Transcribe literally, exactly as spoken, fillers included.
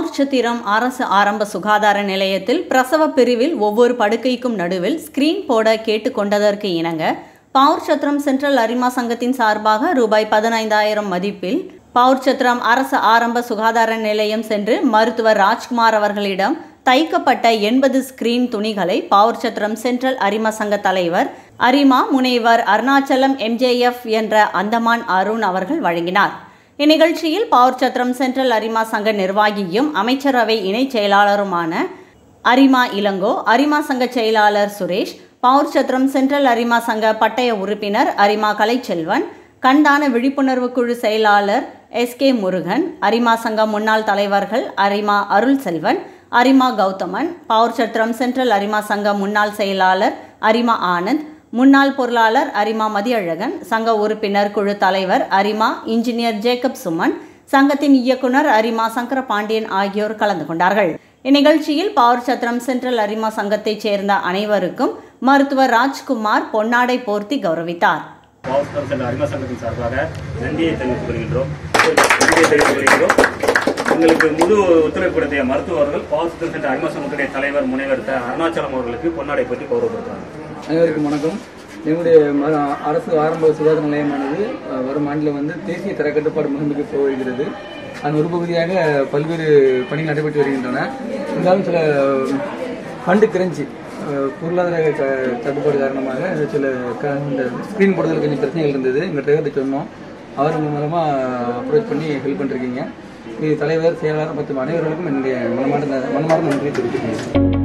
pavoorchathiram அரசு ஆரம்ப சுகாதார நிலையத்தில் பிரசவ பிரிவில் ஒவ்வொரு படுக்கைக்கும் நடுவில் ஸ்கிரீன் போட கேட்டுக்கொண்டதற்கு இணங்க pavoorchathiram சென்ட்ரல் அரிமா சங்கத்தின் சார்பாக ரூபாய் பதினைந்தாயிரம் மதிப்பில் pavoorchathiram அரசு ஆரம்ப சுகாதார நிலையம் சென்று மருத்துவர் ராஜ்குமார் அவர்களிடம் தைக்கப்பட்ட எண்பது ஸ்கிரீன் துணிகளை pavoorchathiram சென்ட்ரல் அரிமா சங்க தலைவர் அரிமா முனைவர் அருணாச்சலம் எம்ஜேஎஃப் என்ற அந்தமான் அருண் அவர்கள் வழங்கினார். இந்நிகழ்ச்சியில் pavoorchathiram சென்ட்ரல் அரிமா சங்க நிர்வாகியும் அமைச்சரவை இணை செயலாளருமான அரிமா இளங்கோ, அரிமா சங்க செயலாளர் சுரேஷ், pavoorchathiram சென்ட்ரல் அரிமா சங்க பட்டய உறுப்பினர் அரிமா கலைச்செல்வன், கண்தான விழிப்புணர்வு குழு செயலாளர் எஸ் கே முருகன், அரிமா சங்க முன்னாள் தலைவர்கள் அரிமா அருள் செல்வன், அரிமா கௌதமன், pavoorchathiram சென்ட்ரல் அரிமா சங்க முன்னாள் செயலாளர் அரிமா ஆனந்த், முன்னாள் பொருளாளர் அரிமா மதியழகன், சங்க உறுப்பினர் குழு தலைவர் அரிமா இன்ஜினியர் ஜேக்கப் சுமன், சங்கத்தின் இயக்குனர் அரிமா சங்கர பாண்டியன் ஆகியோர் கலந்து கொண்டார்கள். இந்நிகழ்ச்சியில் pavoorchathiram சென்ட்ரல் அரிமா சங்கத்தைச் சேர்ந்த அனைவருக்கும் மருத்துவர் ராஜ்குமார் பொன்னாடை போர்த்தி கௌரவித்தார். pavoorchathiram சென்ட்ரல் அரிமா சங்கத்தின் சார்பாக நன்றியை தெரிவித்துக் கொள்கின்றோம். நன்றியை தெரிவித்துக் கொள்கிறோம். உங்களுக்கு முழு ஒத்துழைப்பு கொடுத்த மருத்துவர்கள் pavoorchathiram சென்ட்ரல் அரிமா சங்கத்துடைய தலைவர் முனைவர் அருணாச்சலம் அவர்களுக்கு பொன்னாடை போர்த்தி கௌரவப்படுத்துறாங்க. அனைவருக்கும் வணக்கம். என்னுடைய அரசு ஆரம்ப சுகாதார நிலையமானது வரும் ஆண்டில் வந்து தேசிய தர கட்டுப்பாடு முகமைக்கு போகிறது. அதன் ஒரு பகுதியாக பல்வேறு பணிகள் நடைபெற்று வருகின்றன. இருந்தாலும் சில ஃபண்டு கிரஞ்சி பொருளாதார தட்டுப்பாடு காரணமாக சில இந்த ஸ்க்ரீன் போடுறதுல கொஞ்சம் பிரச்சனைகள் இருந்தது. எங்கள் டிரைவர்கிட்ட சொன்னோம். அவர் உங்கள் மூலமாக அப்ரோச் பண்ணி ஹெல்ப் பண்ணிருக்கீங்க. இது தலைவர் செயலாளர் மற்றும் அனைவர்களுக்கும் என்னுடைய மனமார்ந்த மனமார்ந்த நன்றி தெரிவித்துக்கிறேன்.